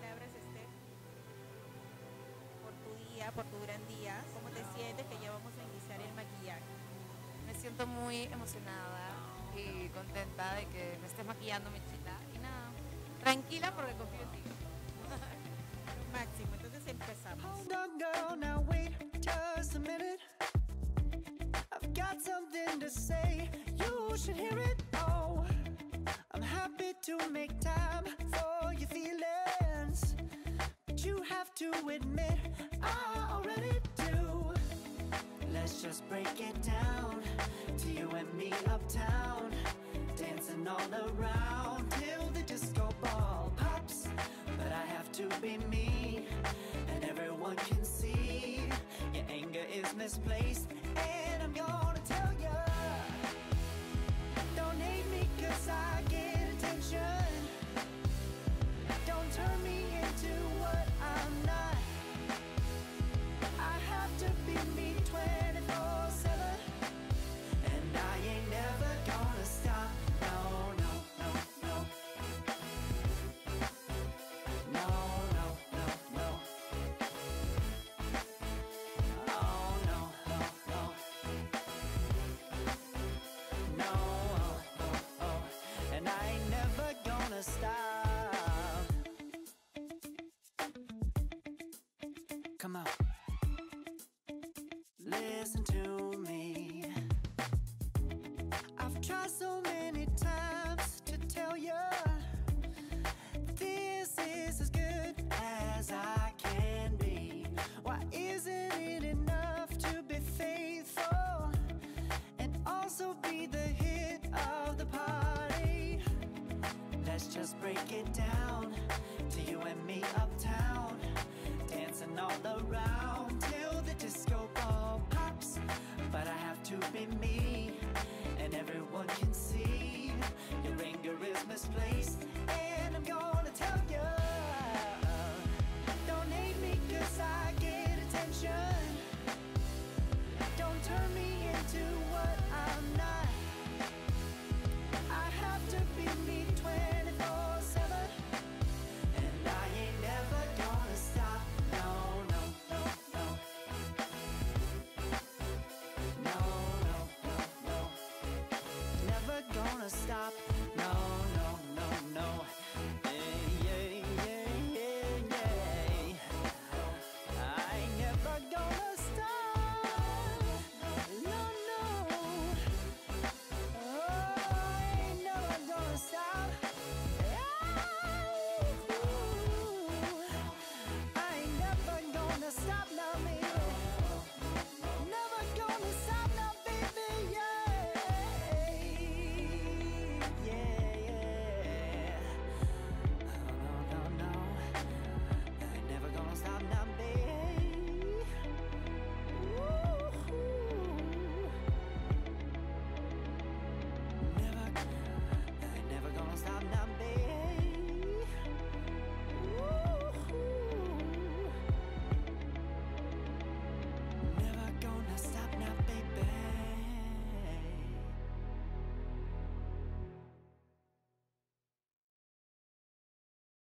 palabras, Esther, por tu día, por tu gran día. ¿Cómo te sientes que ya vamos a iniciar el maquillaje? Me siento muy emocionada y contenta de que me estés maquillando, Mechita. Y nada, tranquila porque confío en ti. Máximo, entonces empezamos. Hold on, girl, now wait just a minute. I've got something to say, you should hear it. Oh, I'm happy to make time for your feelings, but you have to admit I already do. Let's just break it down to you and me uptown, dancing all around till the disco ball pops. But I have to be me, and everyone can see your anger is misplaced. And I'm gonna tell ya, don't hate me 'cause I get attention. Don't turn me into what I'm not. I have to be me 24/7, and I ain't never gonna stop. No, no, no, no. No, no, no, no. Oh, no, no, no. No, oh, oh, oh. And I ain't never gonna stop. Come on. Listen to me. I've tried so many times to tell you this is as good as I can be. Why isn't it enough to be faithful and also be the hit of the party? Let's just break it down to you and me uptown, dancing all around till the disco ball pops. But I have to be me, and everyone can see your anger is misplaced.